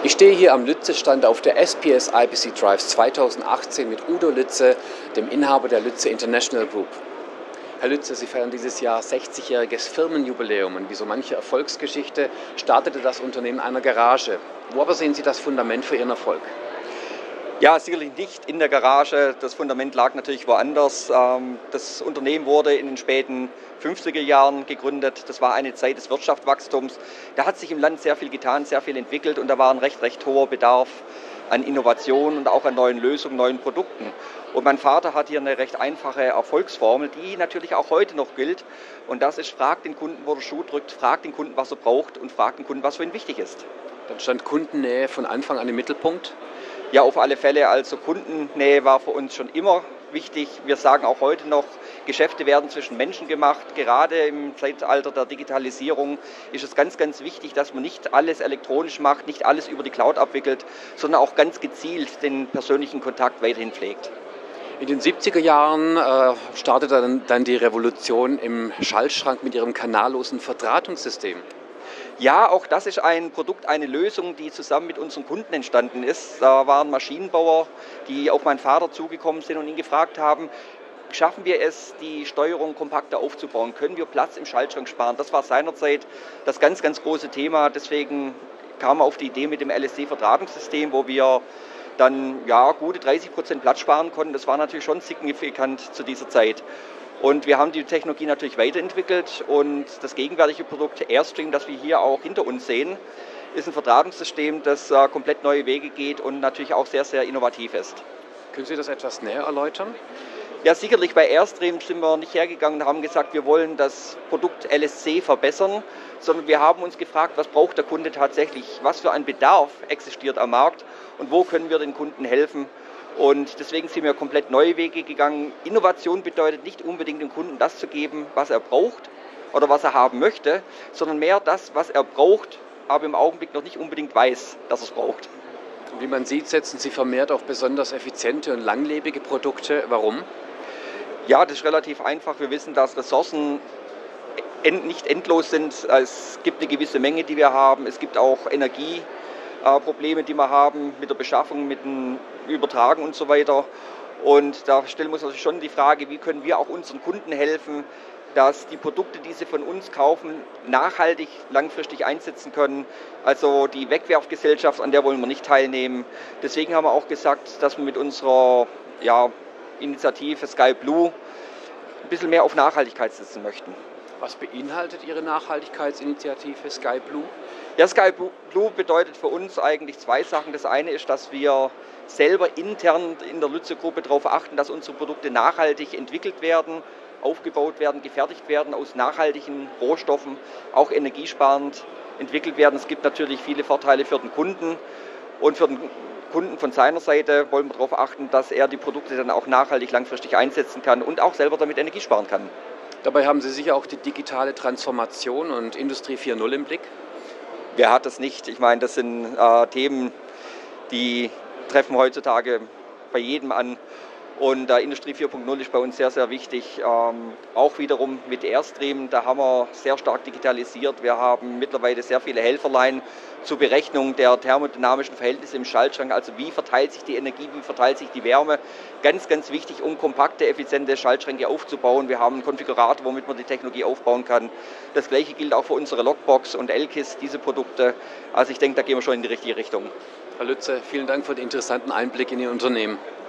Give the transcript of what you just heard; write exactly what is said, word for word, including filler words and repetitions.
Ich stehe hier am Lütze-Stand auf der S P S I P C Drives zweitausendachtzehn mit Udo Lütze, dem Inhaber der Lütze International Group. Herr Lütze, Sie feiern dieses Jahr sechzigjähriges Firmenjubiläum und wie so manche Erfolgsgeschichte startete das Unternehmen in einer Garage. Wo aber sehen Sie das Fundament für Ihren Erfolg? Ja, sicherlich nicht in der Garage. Das Fundament lag natürlich woanders. Das Unternehmen wurde in den späten fünfziger Jahren gegründet. Das war eine Zeit des Wirtschaftswachstums. Da hat sich im Land sehr viel getan, sehr viel entwickelt und da war ein recht, recht hoher Bedarf an Innovation und auch an neuen Lösungen, neuen Produkten. Und mein Vater hat hier eine recht einfache Erfolgsformel, die natürlich auch heute noch gilt. Und das ist, frag den Kunden, wo der Schuh drückt, frag den Kunden, was er braucht und frag den Kunden, was für ihn wichtig ist. Dann stand Kundennähe von Anfang an im Mittelpunkt? Ja, auf alle Fälle. Also Kundennähe war für uns schon immer wichtig. Wir sagen auch heute noch, Geschäfte werden zwischen Menschen gemacht. Gerade im Zeitalter der Digitalisierung ist es ganz, ganz wichtig, dass man nicht alles elektronisch macht, nicht alles über die Cloud abwickelt, sondern auch ganz gezielt den persönlichen Kontakt weiterhin pflegt. In den siebziger Jahren äh, startete dann, dann die Revolution im Schaltschrank mit ihrem kanallosen Verdrahtungssystem. Ja, auch das ist ein Produkt, eine Lösung, die zusammen mit unseren Kunden entstanden ist. Da waren Maschinenbauer, die auf meinen Vater zugekommen sind und ihn gefragt haben, schaffen wir es, die Steuerung kompakter aufzubauen? Können wir Platz im Schaltschrank sparen? Das war seinerzeit das ganz, ganz große Thema. Deswegen kam er auf die Idee mit dem L S D-Verdrahtungssystem, wo wir dann ja, gute dreißig Prozent Platz sparen konnten. Das war natürlich schon signifikant zu dieser Zeit. Und wir haben die Technologie natürlich weiterentwickelt und das gegenwärtige Produkt Airstream, das wir hier auch hinter uns sehen, ist ein Verdrahtungssystem, das äh, komplett neue Wege geht und natürlich auch sehr, sehr innovativ ist. Können Sie das etwas näher erläutern? Ja, sicherlich bei Airstream sind wir nicht hergegangen und haben gesagt, wir wollen das Produkt L S C verbessern, sondern wir haben uns gefragt, was braucht der Kunde tatsächlich, was für ein Bedarf existiert am Markt und wo können wir den Kunden helfen. Und deswegen sind wir komplett neue Wege gegangen. Innovation bedeutet nicht unbedingt dem Kunden das zu geben, was er braucht oder was er haben möchte, sondern mehr das, was er braucht, aber im Augenblick noch nicht unbedingt weiß, dass er es braucht. Wie man sieht, setzen Sie vermehrt auf besonders effiziente und langlebige Produkte. Warum? Ja, das ist relativ einfach. Wir wissen, dass Ressourcen nicht endlos sind. Es gibt eine gewisse Menge, die wir haben. Es gibt auch Energieprobleme, die wir haben mit der Beschaffung, mit dem Übertragen und so weiter. Und da stellen wir uns natürlich schon die Frage, wie können wir auch unseren Kunden helfen, dass die Produkte, die sie von uns kaufen, nachhaltig, langfristig einsetzen können. Also die Wegwerfgesellschaft, an der wollen wir nicht teilnehmen. Deswegen haben wir auch gesagt, dass wir mit unserer ja, Initiative Sky Blue ein bisschen mehr auf Nachhaltigkeit setzen möchten. Was beinhaltet Ihre Nachhaltigkeitsinitiative Sky Blue? Ja, Sky Blue bedeutet für uns eigentlich zwei Sachen. Das eine ist, dass wir selber intern in der Lütze-Gruppe darauf achten, dass unsere Produkte nachhaltig entwickelt werden, aufgebaut werden, gefertigt werden aus nachhaltigen Rohstoffen, auch energiesparend entwickelt werden. Es gibt natürlich viele Vorteile für den Kunden und für den Kunden von seiner Seite wollen wir darauf achten, dass er die Produkte dann auch nachhaltig langfristig einsetzen kann und auch selber damit Energie sparen kann. Dabei haben Sie sicher auch die digitale Transformation und Industrie vier Punkt null im Blick? Wer hat das nicht? Ich meine, das sind äh, Themen, die treffen heutzutage bei jedem an. Und äh, Industrie vier Punkt null ist bei uns sehr, sehr wichtig. Ähm, auch wiederum mit Airstream, da haben wir sehr stark digitalisiert. Wir haben mittlerweile sehr viele Helferlein zur Berechnung der thermodynamischen Verhältnisse im Schaltschrank. Also wie verteilt sich die Energie, wie verteilt sich die Wärme. Ganz, ganz wichtig, um kompakte, effiziente Schaltschränke aufzubauen. Wir haben einen Konfigurator, womit man die Technologie aufbauen kann. Das Gleiche gilt auch für unsere Lockbox und L K I S, diese Produkte. Also ich denke, da gehen wir schon in die richtige Richtung. Herr Lütze, vielen Dank für den interessanten Einblick in Ihr Unternehmen.